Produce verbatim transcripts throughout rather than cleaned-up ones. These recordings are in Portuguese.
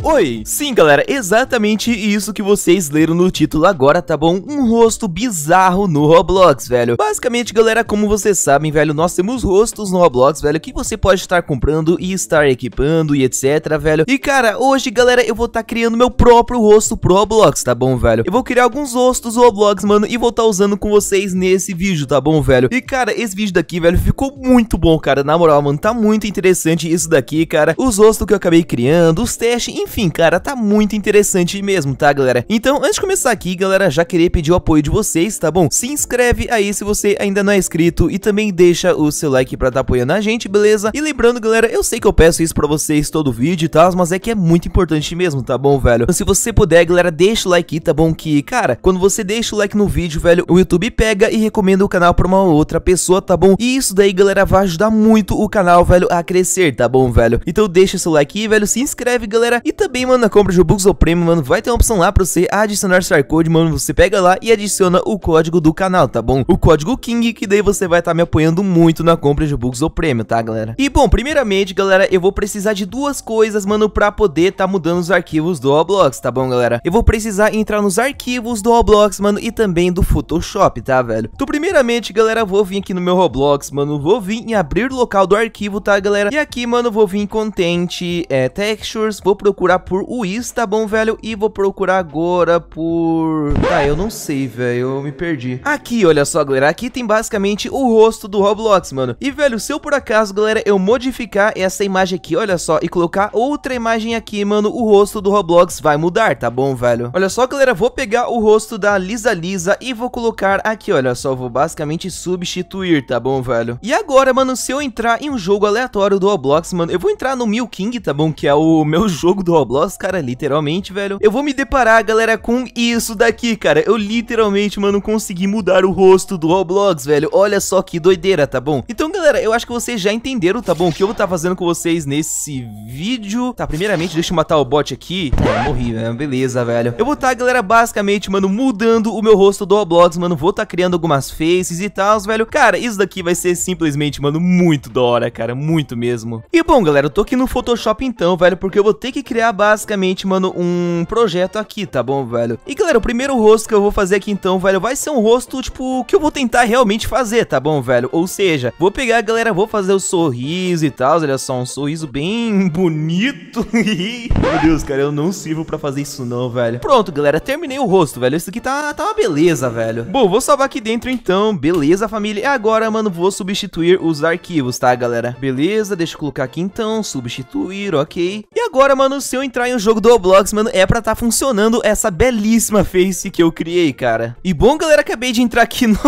Oi! Sim, galera, exatamente isso que vocês leram no título agora, tá bom? Um rosto bizarro no Roblox, velho. Basicamente, galera, como vocês sabem, velho, nós temos rostos no Roblox, velho, que você pode estar comprando e estar equipando e etc, velho. E, cara, hoje, galera, eu vou estar criando meu próprio rosto pro Roblox, tá bom, velho? Eu vou criar alguns rostos no Roblox, mano, e vou estar usando com vocês nesse vídeo, tá bom, velho? E, cara, esse vídeo daqui, velho, ficou muito bom, cara. Na moral, mano, tá muito interessante isso daqui, cara. Os rostos que eu acabei criando, os testes, enfim, cara, tá muito interessante mesmo, tá, galera? Então, antes de começar aqui, galera, já queria pedir o apoio de vocês, tá bom? Se inscreve aí se você ainda não é inscrito e também deixa o seu like pra estar apoiando a gente, beleza? E lembrando, galera, eu sei que eu peço isso pra vocês todo vídeo e tal, mas é que é muito importante mesmo, tá bom, velho? Então, se você puder, galera, deixa o like aí, tá bom? Que, cara, quando você deixa o like no vídeo, velho, o YouTube pega e recomenda o canal pra uma outra pessoa, tá bom? E isso daí, galera, vai ajudar muito o canal, velho, a crescer, tá bom, velho? Então deixa seu like aí, velho, se inscreve, galera. E também, mano, na compra de Robux ou Premium, mano, vai ter uma opção lá pra você adicionar C R Code, mano. Você pega lá e adiciona o código do canal, tá bom? O código King, que daí você vai estar tá me apoiando muito na compra de Robux ou Premium, tá, galera? E, bom, primeiramente, galera, eu vou precisar de duas coisas, mano, pra poder tá mudando os arquivos do Roblox, tá bom, galera? Eu vou precisar entrar nos arquivos do Roblox, mano, e também do Photoshop, tá, velho? Então, primeiramente, galera, vou vir aqui no meu Roblox, mano, vou vir em abrir o local do arquivo, tá, galera? E aqui, mano, vou vir em Content, é, Textures, vou procurar por U I S, tá bom, velho? E vou procurar agora por... Tá, eu não sei, velho, eu me perdi. Aqui, olha só, galera, aqui tem basicamente o rosto do Roblox, mano. E, velho, se eu por acaso, galera, eu modificar essa imagem aqui, olha só, e colocar outra imagem aqui, mano, o rosto do Roblox vai mudar, tá bom, velho? Olha só, galera, vou pegar o rosto da Lisa Lisa e vou colocar aqui, olha só, vou basicamente substituir, tá bom, velho? E agora, mano, se eu entrar em um jogo aleatório do Roblox, mano, eu vou entrar no Mil King, tá bom? Que é o meu jogo do Roblox, cara, literalmente, velho. Eu vou me deparar, galera, com isso daqui, cara. Eu literalmente, mano, consegui mudar o rosto do Roblox, velho. Olha só que doideira, tá bom? Então, galera, eu acho que vocês já entenderam, tá bom? O que eu vou estar fazendo com vocês nesse vídeo. Tá, primeiramente, deixa eu matar o bot aqui. É, morri, né? Beleza, velho. Eu vou estar, galera, basicamente, mano, mudando o meu rosto do Roblox, mano. Vou estar criando algumas faces e tal, velho. Cara, isso daqui vai ser simplesmente, mano, muito da hora, cara. Muito mesmo. E, bom, galera, eu tô aqui no Photoshop então, velho, porque eu vou ter que criar basicamente, mano, um projeto aqui, tá bom, velho? E, galera, o primeiro rosto que eu vou fazer aqui então, velho, vai ser um rosto, tipo, que eu vou tentar realmente fazer, tá bom, velho? Ou seja, vou pegar, galera, vou fazer o sorriso e tal, olha só, um sorriso bem bonito. Meu Deus, cara, eu não sirvo pra fazer isso não, velho. Pronto, galera, terminei o rosto, velho. Isso aqui tá, tá uma beleza, velho. Bom, vou salvar aqui dentro então, beleza, família? E agora, mano, vou substituir os arquivos, tá, galera? Beleza, deixa eu colocar aqui então, substituir, ok. E agora, mano, se eu entrar em um jogo do Roblox, mano, é pra tá funcionando essa belíssima face que eu criei, cara. E bom, galera, acabei de entrar aqui no...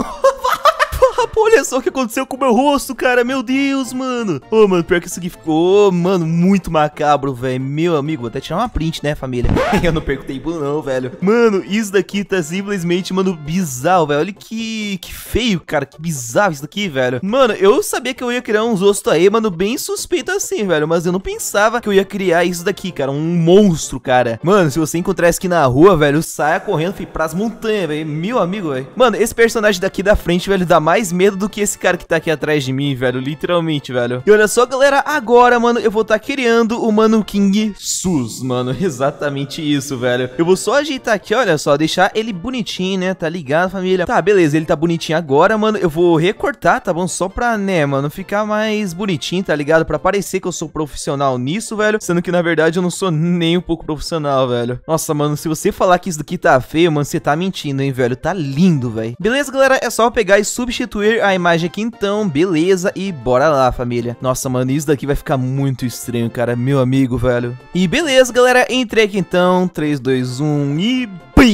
Olha só o que aconteceu com o meu rosto, cara. Meu Deus, mano. Ô, oh, mano, pior que isso aqui ficou, mano, muito macabro, velho. Meu amigo, vou até tirar uma print, né, família? Eu não perco tempo não, velho. Mano, isso daqui tá simplesmente, mano, bizarro, velho. Olha que, que feio, cara. Que bizarro isso daqui, velho. Mano, eu sabia que eu ia criar uns rostos aí, mano, bem suspeito assim, velho. Mas eu não pensava que eu ia criar isso daqui, cara. Um monstro, cara. Mano, se você encontrar isso aqui na rua, velho, saia correndo, filho, pras montanhas, velho. Meu amigo, velho. Mano, esse personagem daqui da frente, velho, dá mais medo do que esse cara que tá aqui atrás de mim, velho, literalmente, velho. E olha só, galera, agora, mano, eu vou tá criando o Mano King Sus, mano, exatamente isso, velho. Eu vou só ajeitar aqui, olha só, deixar ele bonitinho, né, tá ligado, família? Tá, beleza, ele tá bonitinho agora, mano, eu vou recortar, tá bom? Só pra, né, mano, ficar mais bonitinho, tá ligado? Pra parecer que eu sou profissional nisso, velho, sendo que, na verdade, eu não sou nem um pouco profissional, velho. Nossa, mano, se você falar que isso daqui tá feio, mano, você tá mentindo, hein, velho, tá lindo, velho. Beleza, galera, é só pegar e substituir a imagem aqui então, beleza, e bora lá, família. Nossa, mano, isso daqui vai ficar muito estranho, cara, meu amigo, velho. E beleza, galera, entrei aqui então, três, dois, um e...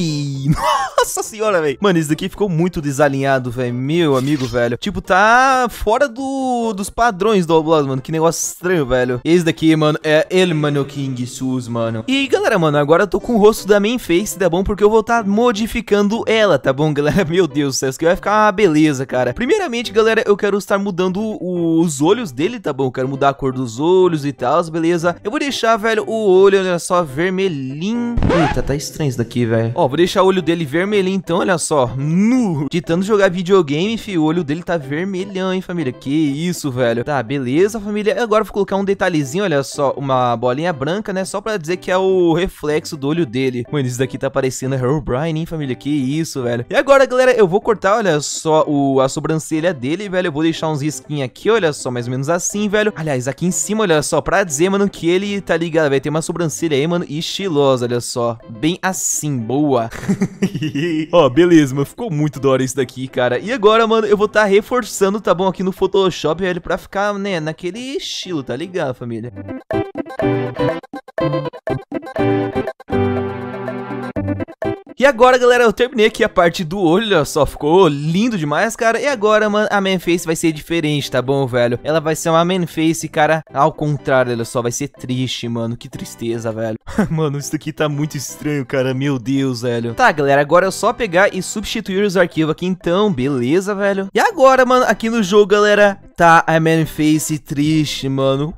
Nossa senhora, velho. Mano, isso daqui ficou muito desalinhado, velho. Meu amigo, velho. Tipo, tá fora do, dos padrões do Roblox, mano. Que negócio estranho, velho. Esse daqui, mano, é ele, Mano King Sus, mano. E, galera, mano, agora eu tô com o rosto da main face, tá bom? Porque eu vou tá modificando ela, tá bom, galera? Meu Deus do céu, isso aqui vai ficar uma beleza, cara. Primeiramente, galera, eu quero estar mudando os olhos dele, tá bom? Eu quero mudar a cor dos olhos e tal, beleza? Eu vou deixar, velho, o olho, olha só, vermelhinho. Eita, tá estranho isso daqui, velho. Ó, vou deixar o olho dele vermelhinho, então, olha só. Nu. De tanto jogar videogame, fi, o olho dele tá vermelhão, hein, família. Que isso, velho. Tá, beleza, família. Agora eu vou colocar um detalhezinho, olha só, uma bolinha branca, né, só pra dizer que é o reflexo do olho dele. Mano, isso daqui tá parecendo Herobrine, hein, família. Que isso, velho. E agora, galera, eu vou cortar, olha só, o, a sobrancelha dele, velho. Eu vou deixar uns risquinhos aqui, olha só, mais ou menos assim, velho. Aliás, aqui em cima, olha só, pra dizer, mano, que ele, tá ligado, vai ter uma sobrancelha aí, mano, estilosa, olha só. Bem assim, boa. Ó, beleza, mano, ficou muito da hora isso daqui, cara. E agora, mano, eu vou tá reforçando, tá bom, aqui no Photoshop, velho, pra ficar, né, naquele estilo, tá ligado, família? E agora, galera, eu terminei aqui a parte do olho, olha só, ficou lindo demais, cara. E agora, mano, a man face vai ser diferente, tá bom, velho? Ela vai ser uma man face, cara, ao contrário, olha só, vai ser triste, mano. Que tristeza, velho. Mano, isso daqui tá muito estranho, cara, meu Deus, velho. Tá, galera, agora é só pegar e substituir os arquivos aqui, então, beleza, velho. E agora, mano, aqui no jogo, galera, tá a man face triste, mano.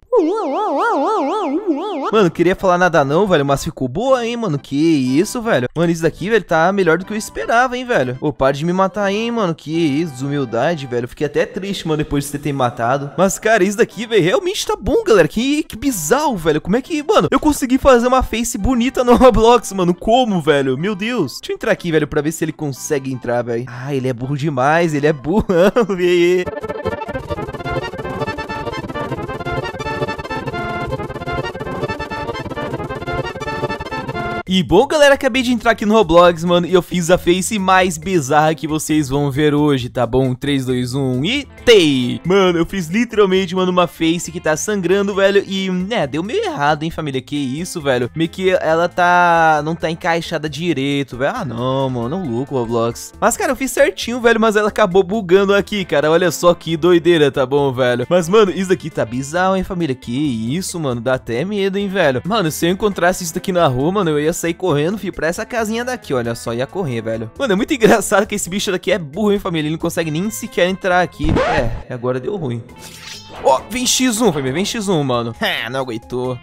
Mano, queria falar nada não, velho, mas ficou boa, hein, mano. Que isso, velho. Mano, isso daqui, velho, tá melhor do que eu esperava, hein, velho. Ô, para de me matar aí, hein, mano. Que isso, desumildade, velho. Fiquei até triste, mano, depois de você ter me matado. Mas, cara, isso daqui, velho, realmente tá bom, galera. Que, que bizarro, velho. Como é que, mano, eu consegui fazer uma face bonita no Roblox, mano. Como, velho? Meu Deus. Deixa eu entrar aqui, velho, pra ver se ele consegue entrar, velho. Ah, ele é burro demais. Ele é burrão, velho. E bom, galera, acabei de entrar aqui no Roblox, mano, e eu fiz a face mais bizarra que vocês vão ver hoje, tá bom? três, dois, um e... Tei! Mano, eu fiz literalmente, mano, uma face que tá sangrando, velho, e, né, deu meio errado, hein, família? Que isso, velho? Meio que ela tá... não tá encaixada direito, velho. Ah, não, mano, não louco, Roblox. Mas, cara, eu fiz certinho, velho, mas ela acabou bugando aqui, cara. Olha só que doideira, tá bom, velho? Mas, mano, isso daqui tá bizarro, hein, família? Que isso, mano? Dá até medo, hein, velho? Mano, se eu encontrasse isso daqui na rua, mano, eu ia sair correndo, filho, pra essa casinha daqui, olha só, ia correr, velho. Mano, é muito engraçado que esse bicho daqui é burro, hein, família? Ele não consegue nem sequer entrar aqui. É, agora deu ruim. Ó, oh, vem xis um, família, vem xis um, mano. É, não aguentou.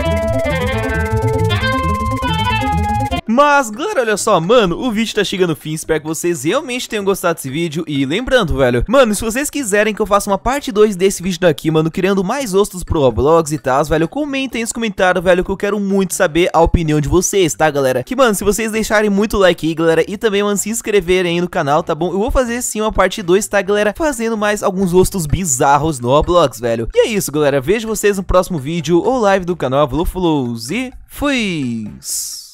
Mas, galera, olha só, mano, o vídeo tá chegando ao fim, espero que vocês realmente tenham gostado desse vídeo. E lembrando, velho, mano, se vocês quiserem que eu faça uma parte dois desse vídeo daqui, mano, criando mais rostos pro Roblox e tal, velho, comentem nos comentários, velho, que eu quero muito saber a opinião de vocês, tá, galera? Que, mano, se vocês deixarem muito like aí, galera, e também, mano, se inscreverem aí no canal, tá bom? Eu vou fazer, sim, uma parte dois, tá, galera? Fazendo mais alguns rostos bizarros no Roblox, velho. E é isso, galera, vejo vocês no próximo vídeo ou live do canal. Falou, falou, e fui!